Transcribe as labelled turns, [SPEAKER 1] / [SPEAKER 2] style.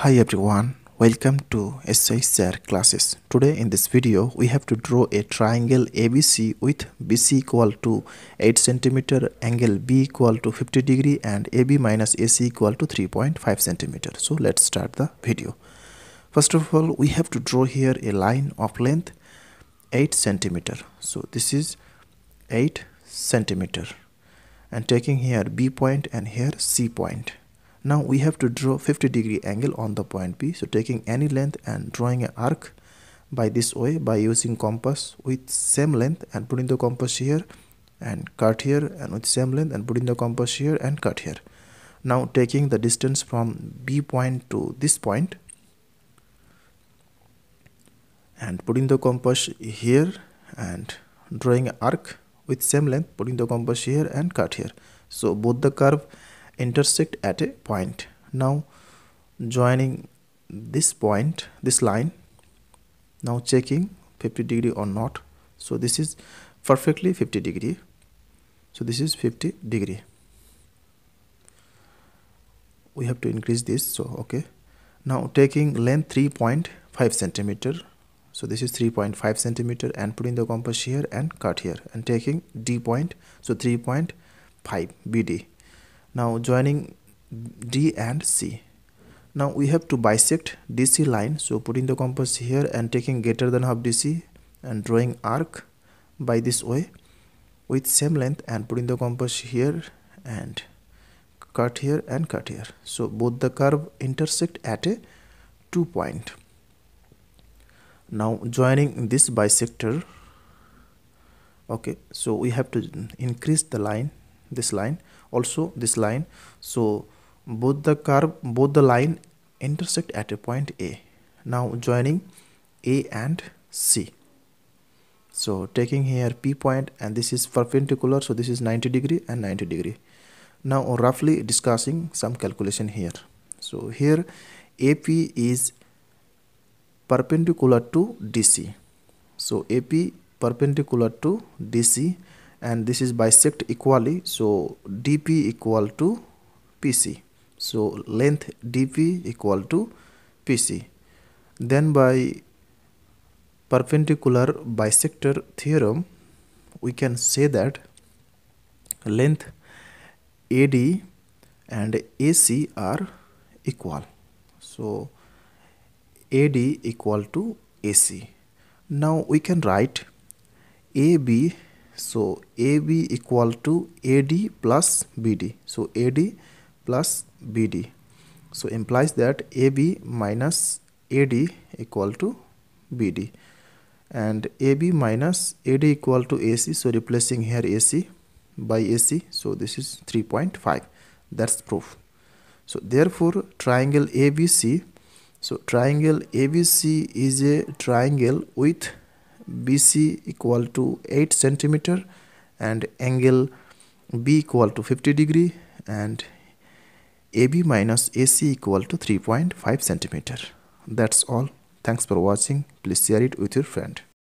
[SPEAKER 1] Hi everyone, welcome to classes. Today in this video we have to draw a triangle ABC with BC equal to 8 cm, angle B equal to 50 degree and AB minus AC equal to 3.5 cm. So let's start the video. First of all, we have to draw here a line of length 8 cm. So this is 8 cm and taking here B point and here C point. Now we have to draw 50 degree angle on the point B. So taking any length and drawing an arc by this way by using compass with same length and putting the compass here and cut here, and with same length and putting the compass here and cut here. Now taking the distance from B point to this point and putting the compass here and drawing an arc with same length, putting the compass here and cut here. So both the curve intersect at a point. Now joining this point, this line, now checking 50 degree or not. So this is perfectly 50 degree. So this is 50 degree. We have to increase this. So okay. Now taking length 3.5 centimeter. So this is 3.5 centimeter and putting the compass here and cut here and taking D point. So 3.5 BD. Now joining D and C. Now we have to bisect DC line. So putting the compass here and taking greater than half DC and drawing arc by this way with same length and putting the compass here and cut here and cut here. So both the curve intersect at a 2 point. Now joining this bisector. Okay, so we have to increase the line, this line, also this line. So both the line intersect at a point A. Now joining A and C. So taking here P point and this is perpendicular. So this is 90 degree and 90 degree. Now roughly discussing some calculation here. So here AP is perpendicular to DC. So AP perpendicular to DC and this is bisect equally. So DP equal to PC. So length DP equal to PC. Then by perpendicular bisector theorem we can say that length AD and AC are equal. So AD equal to AC. Now we can write AB. So AB equal to AD plus BD. So AD plus BD. So implies that AB minus AD equal to BD. And AB minus AD equal to AC. So replacing here AC by AC. So this is 3.5. That's proof. So therefore triangle ABC. So triangle ABC is a triangle with BC equal to 8 centimeter and angle B equal to 50 degree and AB minus AC equal to 3.5 centimeter. That's all. Thanks for watching. Please share it with your friend.